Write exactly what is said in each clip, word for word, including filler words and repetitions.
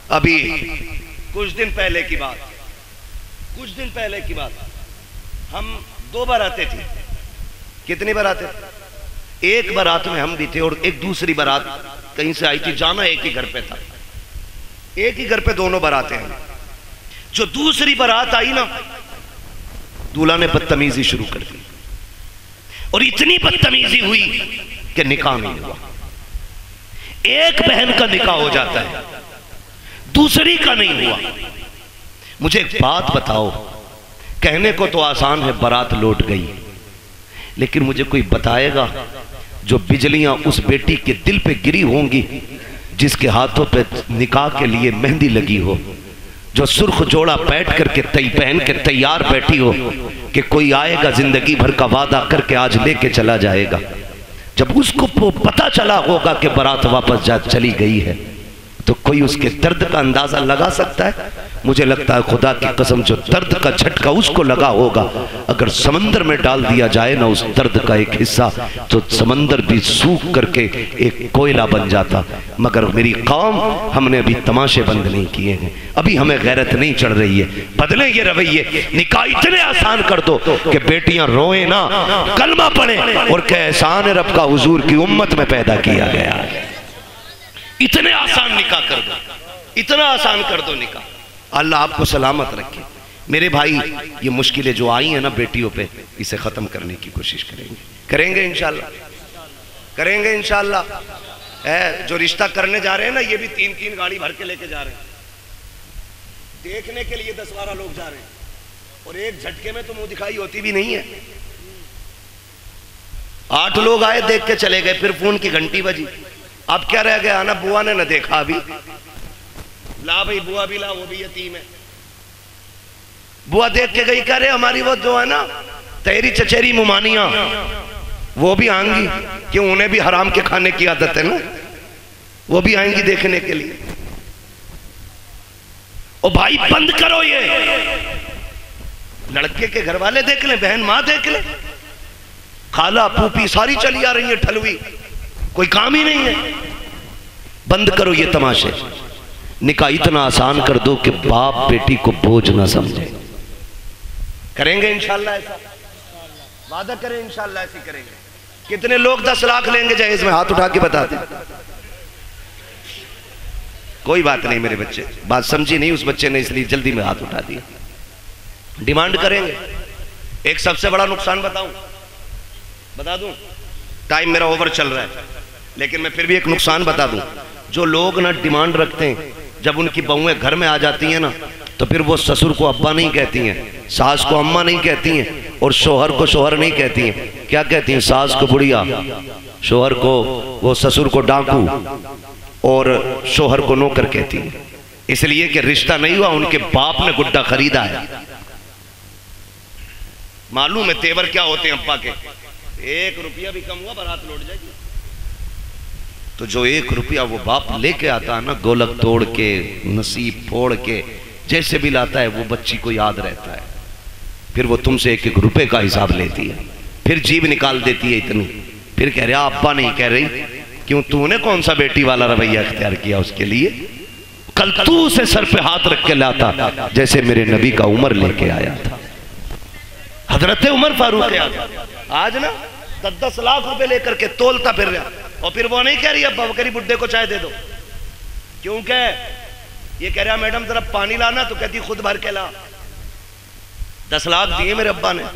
अभी कुछ दिन पहले की बात कुछ दिन पहले की बात हम दो बारातें थी। कितनी बारातें? एक बारात में हम भी थे और एक दूसरी बारात कहीं से आई थी। जाना एक ही घर पे था, एक ही घर पे दोनों बारातें हैं। जो दूसरी बारात आई ना, दूल्हा ने बदतमीजी शुरू कर दी और इतनी बदतमीजी हुई कि निकाह नहीं हुआ। एक बहन का निकाह हो जाता है, दूसरी का नहीं हुआ। मुझे एक बात बताओ, कहने को तो आसान है बारात लौट गई, लेकिन मुझे कोई बताएगा जो बिजलियां उस बेटी के दिल पे गिरी होंगी जिसके हाथों पे निकाह के लिए मेहंदी लगी हो, जो सुर्ख जोड़ा बैठ करके तई पहन के तैयार बैठी हो कि कोई आएगा जिंदगी भर का वादा करके आज लेके चला जाएगा। जब उसको पता चला होगा कि बारात वापस जा चली गई है, तो कोई उसके दर्द का अंदाजा लगा सकता है? मुझे लगता है खुदा की कसम जो दर्द का झटका उसको लगा होगा, अगर समंदर में डाल दिया जाए ना उस दर्द का एक हिस्सा, तो समंदर भी सूख करके एक कोयला बन जाता। मगर मेरी कौम, हमने अभी तमाशे बंद नहीं किए हैं, अभी हमें गैरत नहीं चढ़ रही है। बदले ये रवैये, निकाह इतने आसान कर दो कि बेटियां रोए ना, कलमा पढ़े और कहे एहसान है रब का हुजूर की उम्मत में पैदा किया गया है। इतने आसान निकाह कर दो, इतना आसान कर दो निकाह। अल्लाह आपको सलामत रखे। मेरे भाई, ये मुश्किलें जो आई हैं ना बेटियों पे, इसे खत्म करने की कोशिश करेंगे करेंगे इंशाल्लाह करेंगे इंशाल्लाह। है जो रिश्ता करने जा रहे हैं ना, ये भी तीन तीन गाड़ी भर के लेके जा रहे हैं। देखने के लिए दस बारह लोग जा रहे हैं और एक झटके में तो मुंह दिखाई होती भी नहीं है। आठ लोग आए, देख के चले गए, फिर फोन की घंटी बजी। अब क्या रह गया ना, बुआ ने न देखा अभी, ला भाई बुआ भी ला, वो भी यतीम है। बुआ देख के गई, कह रहे हमारी वो जो है ना तेरी चचेरी मुमानिया, वो भी आएंगी, क्यों उन्हें भी हराम के खाने की आदत है ना, वो भी आएंगी देखने के लिए। ओ भाई बंद करो ये, लड़के के घर वाले देख ले, बहन माँ देख ले, खाला फूफी सारी चली आ रही है ठलवी, कोई काम ही नहीं है। बंद करो ये तमाशे। निकाह इतना आसान कर दो कि बाप बेटी को बोझ ना समझे। करेंगे इंशाल्लाह ऐसा, वादा करें इंशाल्लाह ऐसी करेंगे। कितने लोग दस लाख लेंगे जहेज में? हाथ उठा के बता दें। कोई बात नहीं मेरे बच्चे, बात समझी नहीं उस बच्चे ने, इसलिए जल्दी में हाथ उठा दिया। डिमांड करेंगे। एक सबसे बड़ा नुकसान बताऊं, बता दूं, टाइम मेरा ओवर चल रहा है, लेकिन मैं फिर भी एक नुकसान बता दूं। जो लोग ना डिमांड रखते हैं, जब उनकी बहुएं घर में आ जाती हैं ना, तो फिर वो ससुर को अब्बा नहीं कहती हैं, सास को अम्मा नहीं कहती हैं, और शोहर को शोहर नहीं कहती हैं। क्या कहती हैं? सास को बुढ़िया, शोहर को, वो ससुर को डाकू और शोहर को नौकर कहती हैं। इसलिए कि रिश्ता नहीं हुआ, उनके बाप ने गुड्डा खरीदा है। मालूम है तेवर क्या होते हैं अब्बा के? एक रुपया भी कम हुआ बारात लौट जाएगी। तो जो एक रुपया वो बाप लेके आता है ना, गोलक तोड़ के, नसीब फोड़ के, जैसे भी लाता है, वो बच्ची को याद रहता है। फिर वो तुमसे एक एक रुपए का हिसाब लेती है, फिर जीभ निकाल देती है इतनी, फिर कह रहे अब्बा नहीं कह रही, क्यों तूने कौन सा बेटी वाला रवैया इख्तियार किया उसके लिए? कल तू उसे सर पे हाथ रख के लाता, जैसे मेरे नबी का उमर लेके आया था, हजरत उमर फारूक आजम। आज ना दस दस लाख रुपए लेकर के तोलता फिर रहा, और फिर वो नहीं कह रही अब्बा, वो कह रही बुड्ढे को चाय दे दो। क्यों कह ये कह रहा मैडम जरा पानी लाना, तो कहती खुद भर के ला। दस लाख दिए मेरे अब्बा ने,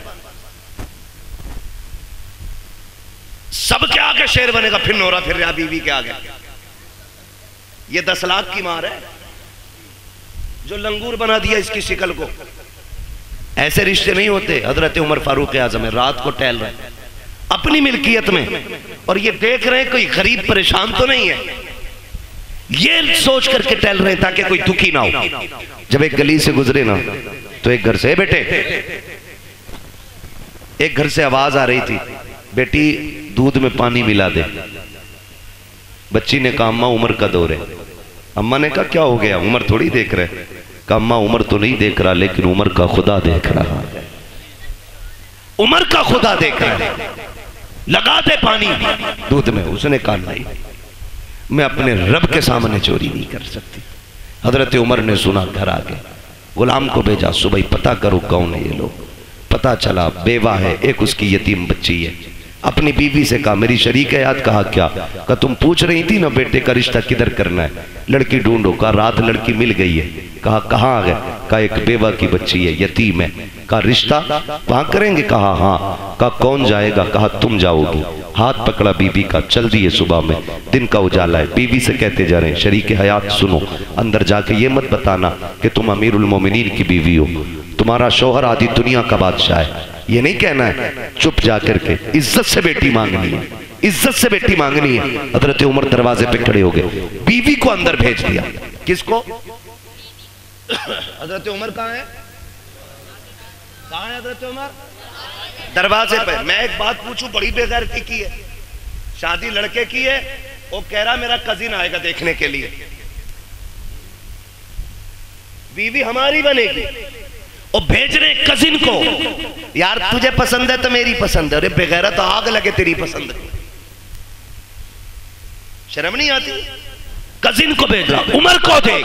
सब के आगे शेर बनेगा, फिर नोरा फिर रहा बीवी के आगे। ये दस लाख की मार है जो लंगूर बना दिया इसकी शिकल को। ऐसे रिश्ते नहीं होते। हजरत उमर फारूक आजम है, रात को टहल रहे हैं अपनी मिल्कियत में, और ये देख रहे हैं कोई गरीब परेशान तो नहीं है, ये सोच करके टहल रहे हैं ताकि कोई दुखी ना हो। जब एक गली से गुजरे ना, तो एक घर से, बेटे, एक घर से आवाज आ रही थी, बेटी दूध में पानी मिला दे। बच्ची ने कहा अम्मा उमर का दौर है। अम्मा ने कहा क्या हो गया? उमर थोड़ी देख रहे। कहा अम्मा उमर तो नहीं देख रहा, लेकिन उमर का खुदा देख रहा है, उमर का खुदा देख रहा है, लगा दे पानी दूध में। उसने कहा नहीं, मैं अपने रब के सामने चोरी नहीं कर सकती। हजरत उमर ने सुना, घर आ गए, गुलाम को भेजा, सुबह पता करो कौन है ये लोग। पता चला बेवा है, एक उसकी यतीम बच्ची है। अपनी बीवी से कहा मेरी शरीक है याद। कहा क्या? कहा तुम पूछ रही थी ना बेटे का रिश्ता किधर करना है, लड़की ढूंढो। कहा रात लड़की मिल गई है। कहा कहाँ आ गए? कहा एक बेवा की बच्ची है, यतीम है। कहा रिश्ता वहां करेंगे? कहा हाँ। कहा कौन जाएगा? कहा तुम जाओगी। हाथ पकड़ा बीबी का, चल दिए। सुबह में दिन का उजाला है, बीवी से कहते जा रहे हैं शरीक हयात सुनो, अंदर जाके ये मत बताना कि तुम अमीरुल मोमिनीन की बीवी हो, तुम्हारा शौहर आदि दुनिया का बादशाह है, ये नहीं कहना है। चुप जाकर के इज्जत से बेटी मांगनी है, इज्जत से बेटी मांगनी है। हजरत उमर दरवाजे पे खड़े हो गए, बीवी को अंदर भेज दिया। किसको? हजरत उमर कहाँ है? कहाँ है हजरत उमर? दरवाजे पे। मैं एक बात पूछूं, बड़ी बेगैरती की है, शादी लड़के की है, वो कह रहा मेरा कजिन आएगा देखने के लिए, बीवी हमारी बनेगी, और भेज रहे कजिन को, यार तुझे पसंद है तो मेरी पसंद है। अरे बेगैरत तो आग लगे तेरी पसंद, शर्म नहीं आती? कजिन को भेज रहा, उमर को दे,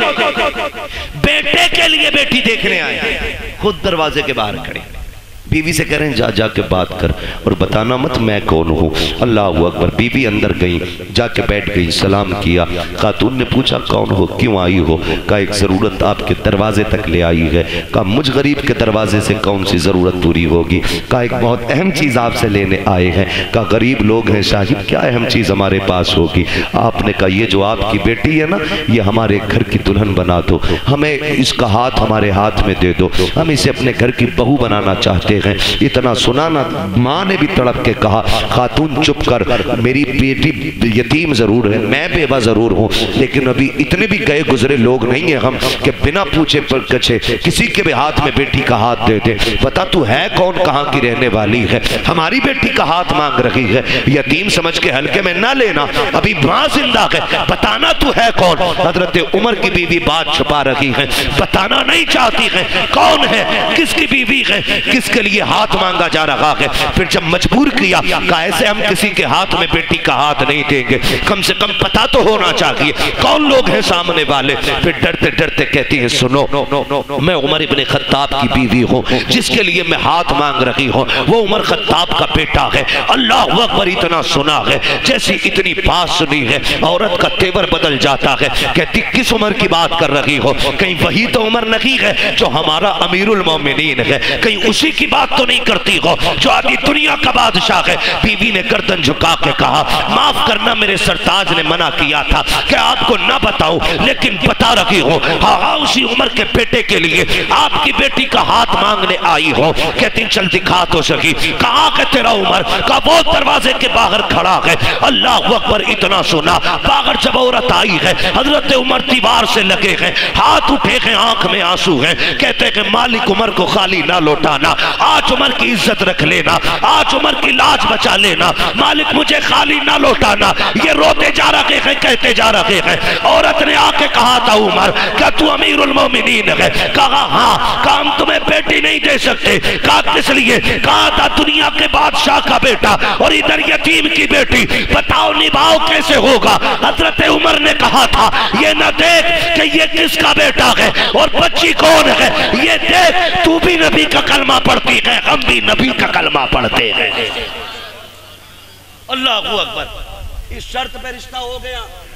बेटे के लिए बेटी देखने आए, खुद दरवाजे के बाहर खड़े। बीवी से कह रहे हैं जा जाके बात कर और बताना मत मैं कौन हूँ। अल्लाह अकबर। बीवी अंदर गई, जाके बैठ गई, सलाम किया। खातून ने पूछा कौन हो, क्यों आई हो? कहा एक ज़रूरत आपके दरवाजे तक ले आई है। कहा मुझ गरीब के दरवाजे से कौन सी ज़रूरत पूरी होगी? कहा एक बहुत अहम चीज़ आपसे लेने आए हैं। कहा गरीब लोग हैं साहिब, क्या अहम चीज़ हमारे पास होगी? आपने कहा ये जो आपकी बेटी है ना, ये हमारे घर की दुल्हन बना दो, हमें इसका हाथ हमारे हाथ में दे दो, हम इसे अपने घर की बहू बनाना चाहते हैं। इतना सुना ना, माँ ने भी तड़प के कहा खातून चुप कर, मेरी बेटी यतीम जरूर है, मैं बेवा जरूर हूँ, लेकिन अभी इतने भी गए गुजरे लोग नहीं है हम कि बिना पूछे पछे किसी के भी हाथ में बेटी का हाथ दे दे। बता तू है कौन, कहाँ की रहने वाली है, हमारी बेटी का हाथ मांग रही है, यतीम समझ के हल्के में ना लेना, अभी माँ जिंदा है, बताना तू है कौन। हजरत उमर की बीवी बात छुपा रही है, बताना नहीं चाहती है कौन है, किसकी बीवी है, किसके लिए हाथ मांगा जा रहा है। फिर जब मजबूर किया, कहा ऐसे हम किसी के हाथ में बेटी का हाथ नहीं देंगे, कम से कम पता तो होना चाहिए कौन लोग हैं सामने वाले। फिर डरते डरते कहती है सुनो, मैं उमर इब्ने खत्ताब की बीवी हूँ, जिसके लिए मैं हाथ मांग रही हूँ वो उमर खत्ताब का बेटा है। अल्लाह अकबर। इतना सुना है, जैसी इतनी बात सुनी है औरत का तेवर बदल जाता है। कहती किस उमर की बात कर रही हो? कहीं वही तो उमर नहीं है जो हमारा अमीरुल मोमिनीन है? कहीं उसी की बात तो नहीं करती हो जो आदि दुनिया का बादशाह है? बीवी ने गर्दन झुका के कहा माफ करना, मेरे सरताज ने मना किया था कि आपको ना बताऊं, लेकिन बता रही हो, हाँ हाँ उसी उम्र के बेटे के लिए आपकी बेटी का हाथ मांगने आई हो। कहती चल दिखा तो सकी, कहाँ के तेरा उमर? का वो दरवाजे के बाहर खड़ा है। अल्लाह अकबर। इतना सुना, बाहर जब औरत आई है, हजरत उमर दीवार से लगे हैं, हाथ उठे हैं, आंख में आंसू हैं, कहते हैं मालिक उमर को खाली ना लौटाना, आज उमर की इज्जत रख लेना, आज उमर की लाज बचा लेना, मालिक मुझे खाली ना लौटाना। ये रोते जा रहे हैं, कहते जा रहे हैं। औरत ने आके कहा था उमर क्या तू अमीरुल मोमिनीन है? कहा हाँ। कहा हम तुम्हें बेटी नहीं दे सकते। कहा किस लिए? कहा था दुनिया के बादशाह का बेटा और इधर यतीम की बेटी, बताओ निभाओ कैसे होगा? हजरत उमर ने कहा था ये न देख कि ये किसका बेटा है और बच्ची कौन है, ये देख तू भी नबी का कलमा पढ़ती है, हम भी नबी का कलमा पढ़ते हैं। अल्लाह अकबर। इस शर्त पे रिश्ता हो गया।